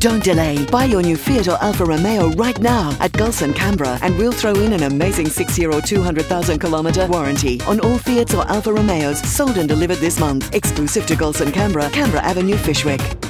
Don't delay. Buy your new Fiat or Alfa Romeo right now at Gulson, Canberra, and we'll throw in an amazing 6-year or 200,000 kilometre warranty on all Fiats or Alfa Romeos sold and delivered this month. Exclusive to Gulson, Canberra, Canberra Avenue, Fishwick.